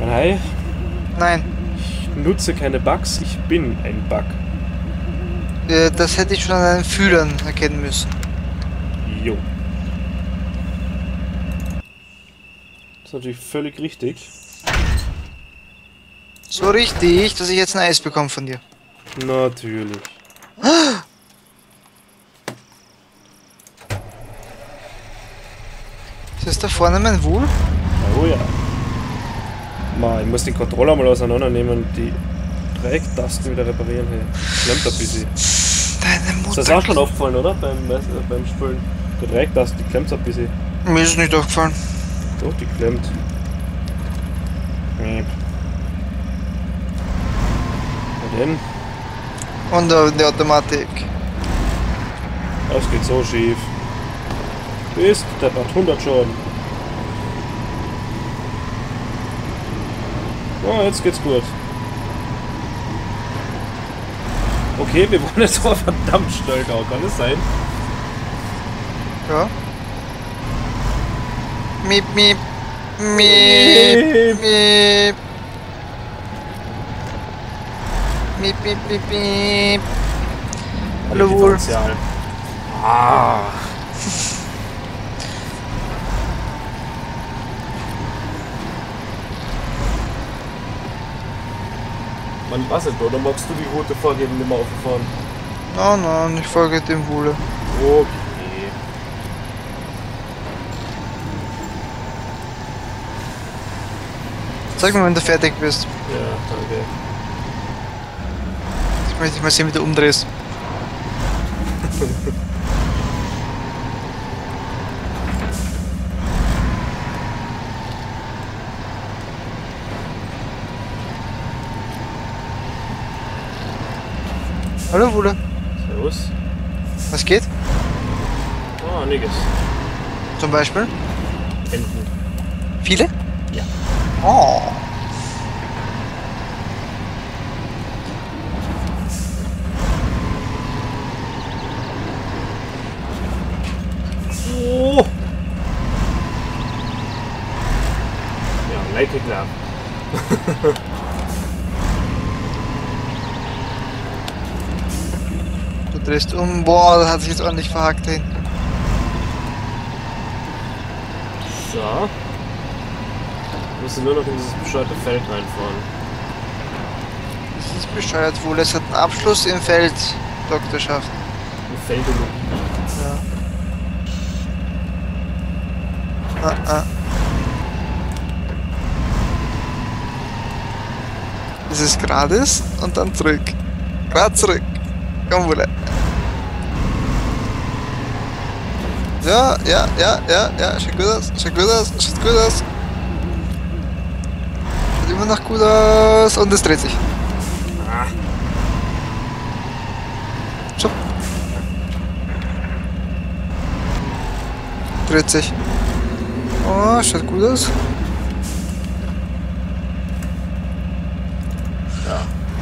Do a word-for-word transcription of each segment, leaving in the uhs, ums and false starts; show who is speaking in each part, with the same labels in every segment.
Speaker 1: Hi.
Speaker 2: Nein.
Speaker 1: Ich nutze keine Bugs, ich bin ein Bug.
Speaker 2: Äh, das hätte ich schon an deinen Fühlern erkennen müssen.
Speaker 1: Jo. Das ist natürlich völlig richtig.
Speaker 2: So richtig, dass ich jetzt ein Eis bekomme von dir.
Speaker 1: Natürlich.
Speaker 2: Ist das da vorne mein Wohl?
Speaker 1: Oh ja. Man, ich muss den Controller mal auseinandernehmen und die Dreiecktasten wieder reparieren. Hey. Klemmt ein bisschen.
Speaker 2: Deine Mutter.
Speaker 1: Ist das auch schon aufgefallen, oder? Beim, äh, beim Spülen. Die Dreiecktaste, die klemmt ein bisschen.
Speaker 2: Mir ist es nicht aufgefallen.
Speaker 1: Doch, die klemmt. Hm. Na denn?
Speaker 2: Und uh, die Automatik.
Speaker 1: Das geht so schief. Bist der hat hundert schon. Oh, jetzt geht's gut. Okay, wir wollen jetzt aber verdammt schnell auch, kann es sein?
Speaker 2: Ja. Miep, miep. Miep, miep. Miep, miep, miep, miep. Hallo Wohl.
Speaker 1: Ah. Man was nicht, oder magst du die Route vorgeben, nicht mehr aufgefahren?
Speaker 2: Nein, nein, ich folge dem Wohle.
Speaker 1: Okay.
Speaker 2: Sag mir, wenn du fertig bist.
Speaker 1: Ja, danke.
Speaker 2: Ich möchte dich mal sehen, wie du umdrehst. Hallo Wohle.
Speaker 1: Servus.
Speaker 2: Was geht?
Speaker 1: Ah, nix.
Speaker 2: Zum Beispiel?
Speaker 1: Enten.
Speaker 2: Viele?
Speaker 1: Ja.
Speaker 2: Oh.
Speaker 1: Oh. Ja, like klar.
Speaker 2: Du drehst um. Boah, das hat sich jetzt ordentlich verhakt hin.
Speaker 1: So. Wir müssen nur noch in dieses bescheuerte Feld reinfahren.
Speaker 2: Das ist bescheuert wohl. Es hat einen Abschluss im Feld Doktorschaft.
Speaker 1: Eine Feldologie.
Speaker 2: Ja. Ah, ah. Das ist gratis und dann zurück. Grad zurück. Komm wohl. Ja, ja, ja, ja, ja. Schaut gut aus. Schaut gut aus. Schaut gut aus. Schaut immer noch gut aus. Und es dreht sich.
Speaker 1: Ah.
Speaker 2: So. Dreht sich. Oh, schaut gut aus.
Speaker 1: Ja.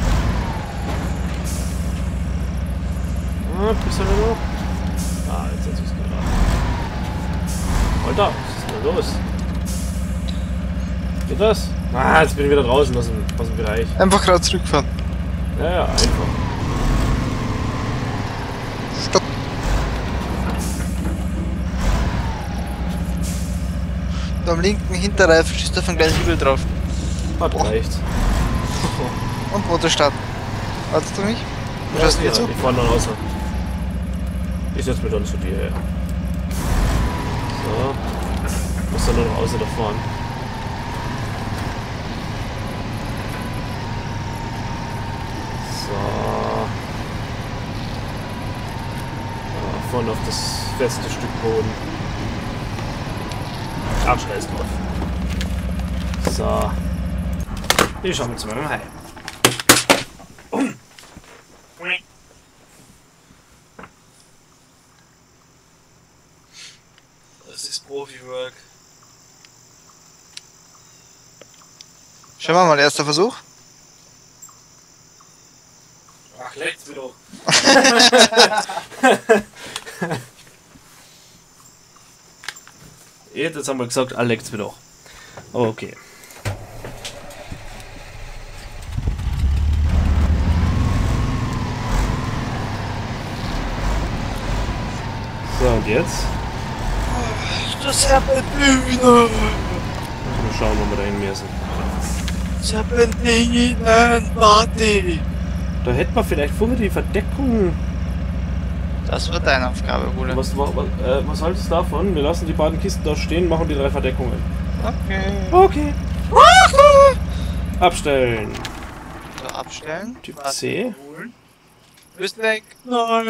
Speaker 1: Ah, bist du noch? Ah, jetzt hat sich's gerade. Alter, was ist denn da los? Geht das? Ah, jetzt bin ich wieder draußen aus dem, aus dem Bereich.
Speaker 2: Einfach gerade zurückfahren.
Speaker 1: Ja, ja, einfach.
Speaker 2: Stopp. Und am linken Hinterreifen schießt auf ein kleines Hügel drauf.
Speaker 1: Hat
Speaker 2: Oh.
Speaker 1: reicht.
Speaker 2: Und Motorstart. Wartest du mich?
Speaker 1: Ja,
Speaker 2: Schaust du
Speaker 1: ja,
Speaker 2: mir zu?
Speaker 1: ich fahr noch raus. Ich setz mich dann zu dir her. So. Muss dann nur noch außer da fahren. So. Ja, vorne auf das feste Stück Boden. Ach, scheiß drauf. So. Ich schau mal zu meinem Hai.
Speaker 2: Das ist Profi-Work. Schauen wir mal, erster Versuch.
Speaker 1: Ach, leckt's mir doch. Jetzt haben wir gesagt, ah, leckt's mir doch. Aber okay. So, und jetzt?
Speaker 2: Das Serpentinen!
Speaker 1: Mal schauen, wo wir da hin müssen.
Speaker 2: Serpentinen, Party!
Speaker 1: Da hätten wir vielleicht vorher die Verdeckung.
Speaker 2: Das wird deine Aufgabe, Bruder.
Speaker 1: Was, was, äh, was haltest du davon? Wir lassen die beiden Kisten da stehen, machen die drei Verdeckungen.
Speaker 2: Okay.
Speaker 1: Okay. Abstellen.
Speaker 2: So, abstellen.
Speaker 1: Typ
Speaker 2: Warte,
Speaker 1: C.
Speaker 2: holen. Bist weg. Nein.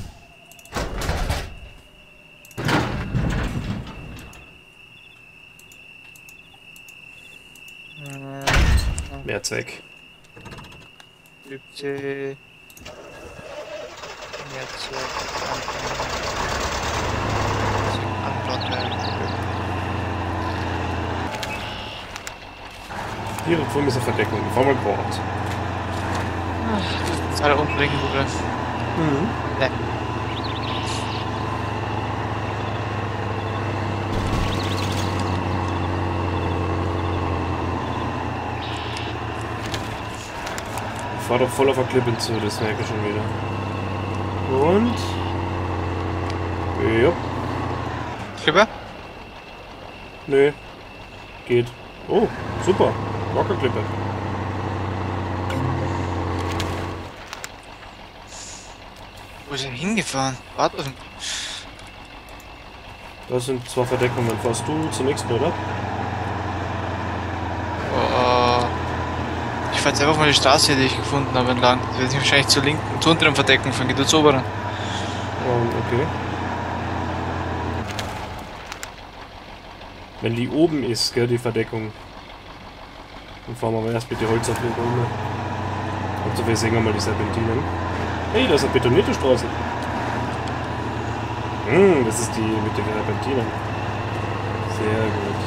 Speaker 1: Mehrzweck.
Speaker 2: Typ C. Jetzt
Speaker 1: Direkt vor mir ist eine Verdeckung. Fahr mal Bord.
Speaker 2: Das ist alle umbringen, Bruder.
Speaker 1: Mhm.
Speaker 2: Ne.
Speaker 1: Ich fahr doch voll auf der Klippe zu, das merke ich schon wieder. Und... Ja.
Speaker 2: Klippe?
Speaker 1: Nö. Geht. Oh, super. Lockerklippe.
Speaker 2: Wo ist er hingefahren? Warte auf ihn.
Speaker 1: Das sind zwei Verdeckungen. Fährst du zur nächsten, oder?
Speaker 2: Oh, ich fahr jetzt einfach mal die Straße, die ich gefunden habe, entlang. Das wird sich wahrscheinlich zur linken, zur unteren Verdeckung fahren. Geht du zur oberen?
Speaker 1: Oh, okay. Wenn die oben ist, gell, die Verdeckung. Dann fahren wir mal erst mit die Holzauflegung um. Und so wir sehen wir mal die Serpentinen. Hey, das ist eine betonierte Straße. Hm, das ist die mit den Serpentinen. Sehr gut.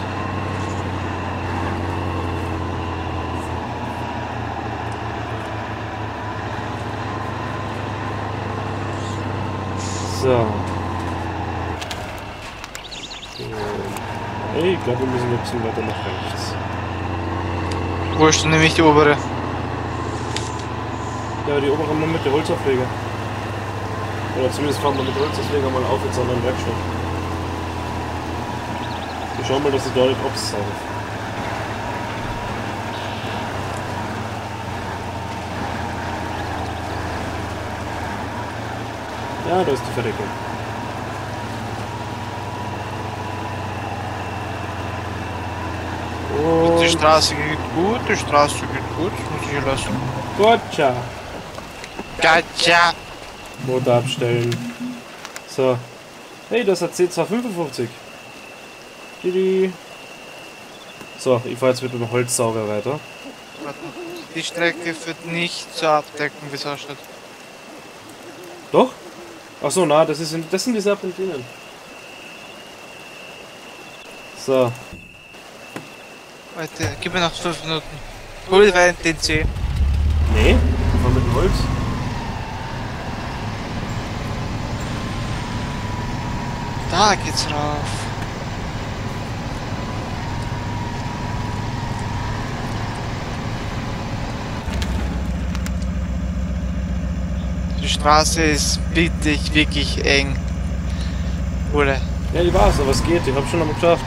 Speaker 1: So. Hey, ich glaube, wir müssen ein bisschen weiter nach rechts.
Speaker 2: Wo ist denn nämlich die obere?
Speaker 1: Ja, die obere mal mit der Holzaufleger. Oder zumindest fahren wir mit der Holzaufleger mal auf in so einer Werkstatt. Wir schauen mal, dass sie da nicht absaugen. Ja, da ist die Verdeckung. Und
Speaker 2: Die Straße geht gut, die Straße geht gut, das muss ich hier lassen.
Speaker 1: Gotcha!
Speaker 2: Gotcha!
Speaker 1: Motor abstellen. So. Hey, das hat C zweihundertfünfundfünfzig. Didi. So, ich fahre jetzt mit dem Holzsauger weiter.
Speaker 2: Die Strecke führt nicht zur Abdeckung, wie es ausschaut.
Speaker 1: Doch? Achso, na, das, ist, das sind die Serpentinen. So.
Speaker 2: Warte, gib mir noch fünf Minuten. Hol rein den C.
Speaker 1: Nee, ich fahr mit dem Holz.
Speaker 2: Da geht's rauf. Die Straße ist wirklich, wirklich eng. Oder?
Speaker 1: Ja, ich weiß, aber es geht, ich hab schon einmal geschafft.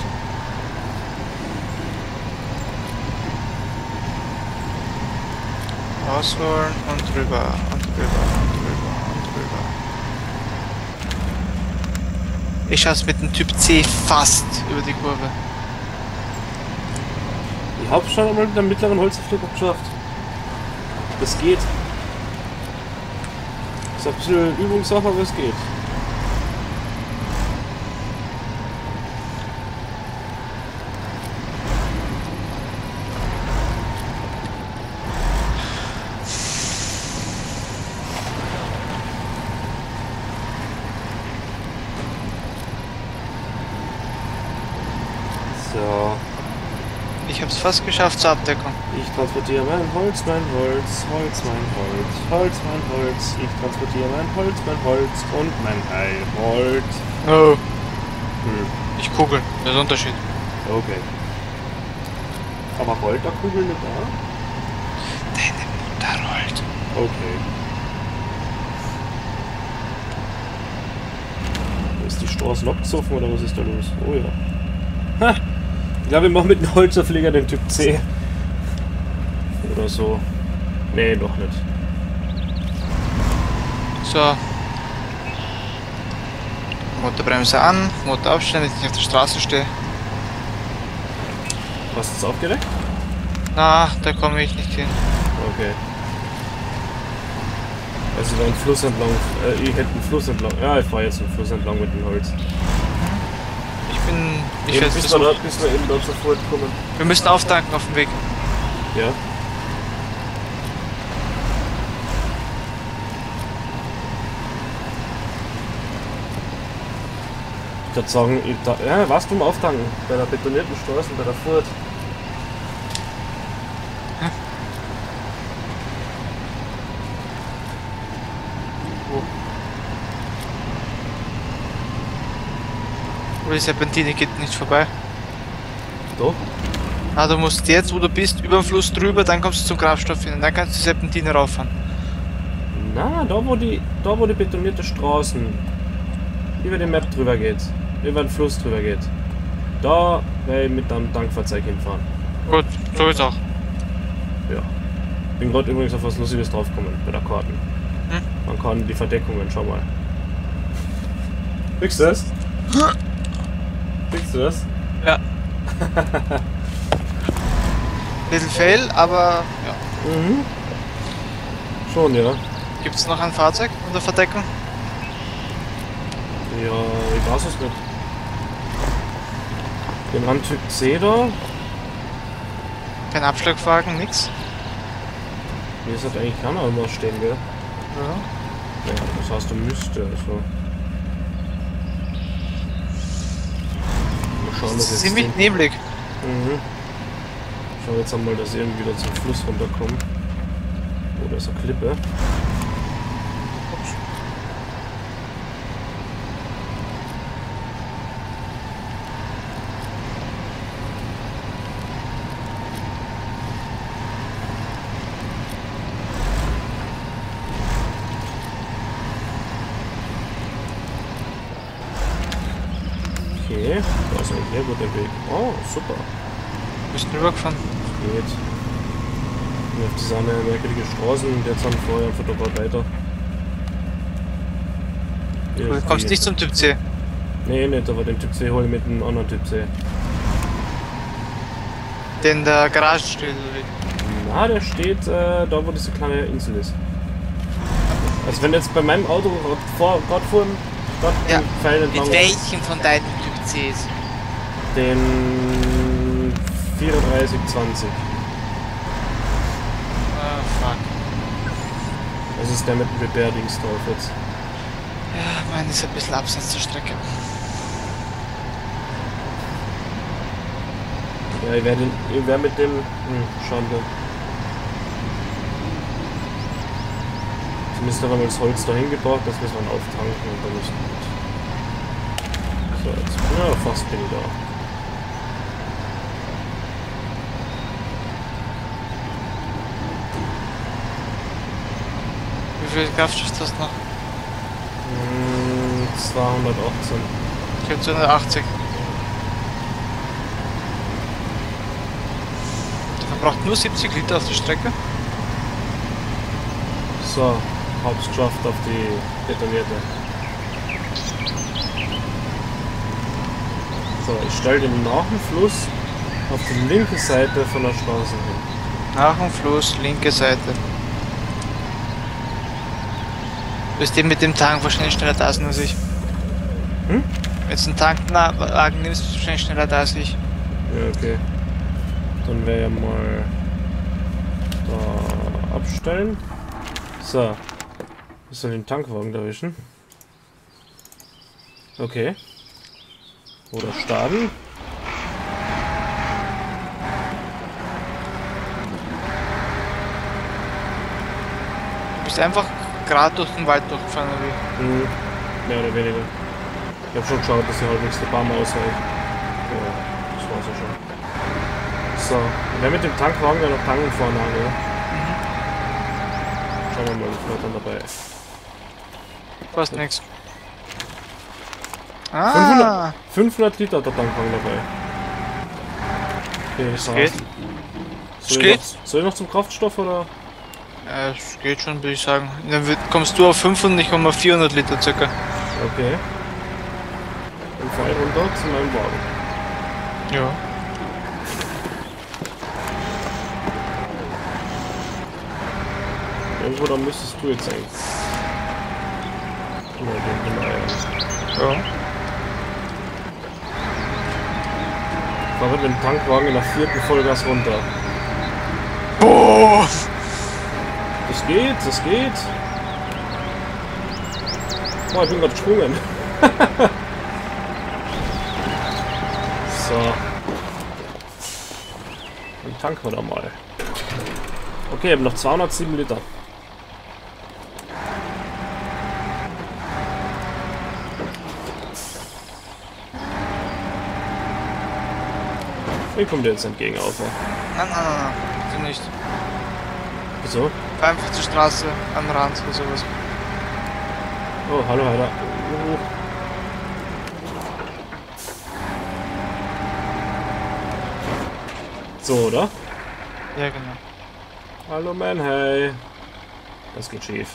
Speaker 2: Ausholen und rüber und rüber und rüber und rüber. Ich schaff's mit dem Typ C fast über die Kurve.
Speaker 1: Ich hab schon einmal mit einem mittleren Holzaufleger geschafft. Das geht. Ist ein bisschen Übungssache, aber es geht. So.
Speaker 2: Ich hab's fast geschafft zur Abdeckung.
Speaker 1: Ich transportiere mein Holz, mein Holz, Holz, mein Holz, Holz, mein Holz. Ich transportiere mein Holz, mein Holz und mein Heilholz.
Speaker 2: Oh.
Speaker 1: Hm,
Speaker 2: Ich kugel, das ist ein Unterschied.
Speaker 1: okay. Aber rollt der Kugel nicht da?
Speaker 2: Deine Mutter rollt.
Speaker 1: Okay. Ist die Straße abgesoffen oder was ist da los? Oh ja. Ha! Ich glaube, ich mache mit dem Holzerflieger den Typ C. Oder so. Nee, noch nicht.
Speaker 2: So. Motorbremse an, Motor aufstellen, dass ich auf der Straße stehe.
Speaker 1: Hast du es aufgeregt?
Speaker 2: Na, da komme ich nicht hin.
Speaker 1: Okay. Also da einen Fluss entlang. Äh, ich hätte einen Fluss entlang. Ja, ich fahre jetzt einen Fluss entlang mit dem Holz.
Speaker 2: Ich bin. Ich
Speaker 1: Eben
Speaker 2: werde
Speaker 1: bis
Speaker 2: versuchen.
Speaker 1: wir, da, bis wir eben dort sofort kommen.
Speaker 2: Wir müssen auftanken auf dem Weg.
Speaker 1: Ja. Ich würde sagen, ich da, ja, was zum Auftanken? Bei der betonierten Straße, bei der Furt.
Speaker 2: Hm. Wo? Wo die Serpentine geht nicht vorbei.
Speaker 1: Da?
Speaker 2: Ah, du musst jetzt, wo du bist, über den Fluss drüber, dann kommst du zum Kraftstoff hin und dann kannst du die Serpentine rauffahren.
Speaker 1: Na, da wo die, da wo die betonierte Straßen über die Map drüber geht, über den Fluss drüber geht, da werde ich mit einem Tankfahrzeug hinfahren.
Speaker 2: Gut, so ist auch.
Speaker 1: Ja. Bin gerade übrigens auf was Lustiges draufgekommen bei der Karten.
Speaker 2: Hm?
Speaker 1: Man kann die Verdeckungen, schau mal. Kriegst du das? Kriegst du das?
Speaker 2: Ja. Little fail, aber ja.
Speaker 1: Mhm. Schon, ja.
Speaker 2: Gibt es noch ein Fahrzeug unter Verdeckung?
Speaker 1: Ja, ich weiß es nicht. Den haben Typ C da.
Speaker 2: Kein Abschlagwagen, nix.
Speaker 1: Hier ist halt eigentlich keiner immer stehen, gell?
Speaker 2: Ja.
Speaker 1: Ja, das heißt, du müsste, also. Mal schauen, dass jetzt
Speaker 2: Ziemlich
Speaker 1: den-
Speaker 2: neblig.
Speaker 1: Mhm. Schau jetzt einmal, dass ich irgendwie wieder zum Fluss runterkomme. Oh, da ist eine Klippe. Okay, da ist ein sehr guter Weg. Oh, super.
Speaker 2: Bist du rübergefahren?
Speaker 1: Geht. Und auf diese eine merkwürdige Straßen und jetzt haben vorher einfach da weiter. Hier
Speaker 2: Du
Speaker 1: ist
Speaker 2: kommst
Speaker 1: die-
Speaker 2: nicht zum Typ C.
Speaker 1: Nee, nicht, aber den Typ C hole ich mit dem anderen Typ C.
Speaker 2: Der in der Garage steht, oder wie?
Speaker 1: Na, der steht äh, da, wo diese kleine Insel ist. Also wenn jetzt bei meinem Auto gerade vor, gerade vor dem gerade
Speaker 2: Ja.
Speaker 1: den Pfeil entlang
Speaker 2: Mit welchem von deinen Typ Cs?
Speaker 1: den vierunddreißig zwanzig.
Speaker 2: Ah, fuck.
Speaker 1: Das ist der mit dem Repair-Dings drauf jetzt.
Speaker 2: Ja, mein ist ein bisschen abseits der Strecke.
Speaker 1: Ja, ich werde ich werde mit dem. Hm, Schande. Zumindest haben wir das Holz dahin gebracht, das müssen wir dann auftanken und dann ist gut. So, jetzt. Ja, fast bin ich da.
Speaker 2: Wie viel Kraftstoff hast du noch?
Speaker 1: Hm, zweihundertachtzehn.
Speaker 2: Ich hab zweihundertachtzig. Der verbraucht nur siebzig Liter auf der Strecke.
Speaker 1: So, hab's geschafft auf die betonierte. So, ich stelle den nach dem Fluss auf die linke Seite von der Straße hin.
Speaker 2: Nach dem Fluss, linke Seite. Du bist eben mit dem Tank wahrscheinlich schneller da sind als ich.
Speaker 1: Hm?
Speaker 2: Wenn du einen Tankwagen nimmst, bist du wahrscheinlich schneller da als ich.
Speaker 1: Ja, okay. Dann werde ich mal da abstellen. So. Ich soll den Tankwagen erwischen. Okay. Oder starten.
Speaker 2: Du bist einfach gerade durch den Wald durchgefahren, oder wie?
Speaker 1: Mhm. Mehr oder weniger. Ich habe schon geschaut, dass ich halbwegs die Baum ausreicht. Ja, das war's ja schon. So, wer mit dem Tankwagen ja noch tanken vorne an, ja? Schauen wir mal, wie viel dann dabei ist.
Speaker 2: Fast nix. Ah,
Speaker 1: fünfhundert Liter hat der Tankwagen dabei. Okay, das
Speaker 2: geht.
Speaker 1: Soll
Speaker 2: Es
Speaker 1: ich,
Speaker 2: geht.
Speaker 1: noch, soll ich noch zum Kraftstoff oder?
Speaker 2: Ja, es geht schon, würde ich sagen. Dann wird, kommst du auf fünfhundert, ich komme auf vierhundert Liter circa.
Speaker 1: Okay. Dann fahr ich runter zu meinem Wagen.
Speaker 2: Ja.
Speaker 1: Irgendwo da müsstest du jetzt sein. Ja, den, den Eier.
Speaker 2: Ja.
Speaker 1: Ich fahre mit dem Tankwagen in der vierten Vollgas runter.
Speaker 2: Boah!
Speaker 1: Das geht, das geht. Boah, ich bin gerade gesprungen. So. Dann tanken wir da mal. Okay, ich habe noch zweihundertsieben Liter. Wie kommt der jetzt entgegen auf?
Speaker 2: Nein, nein, nein, nein. Du nicht.
Speaker 1: Wieso?
Speaker 2: Fahr einfach zur Straße am Rand oder sowas.
Speaker 1: Oh, hallo, Heiler. Uh. So, oder?
Speaker 2: Ja, genau.
Speaker 1: Hallo, man, hey. Das geht schief.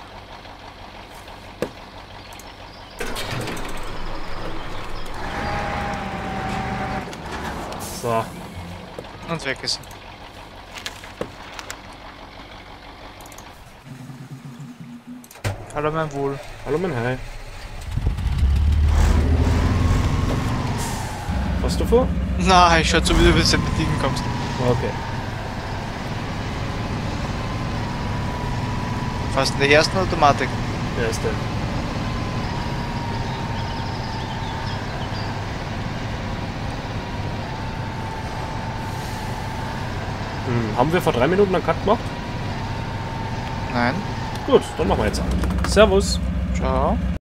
Speaker 1: So.
Speaker 2: Und weg ist er. Hallo, mein Wohl.
Speaker 1: Hallo, man, hey. Was du vor?
Speaker 2: Na, ich schau so, wie du bis bedienen kommst.
Speaker 1: Okay.
Speaker 2: Fast in der ersten Automatik.
Speaker 1: Der ist der. Hm, haben wir vor drei Minuten einen Cut gemacht?
Speaker 2: Nein.
Speaker 1: Gut, dann machen wir jetzt an. Servus.
Speaker 2: Ciao.